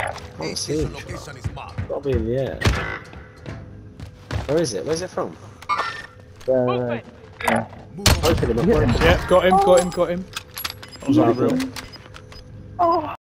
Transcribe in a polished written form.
Can't see him. Gotta be in the air. Where is it? Where's it from? Movement. Open him up, open him up. Yeah, got him. That was our room.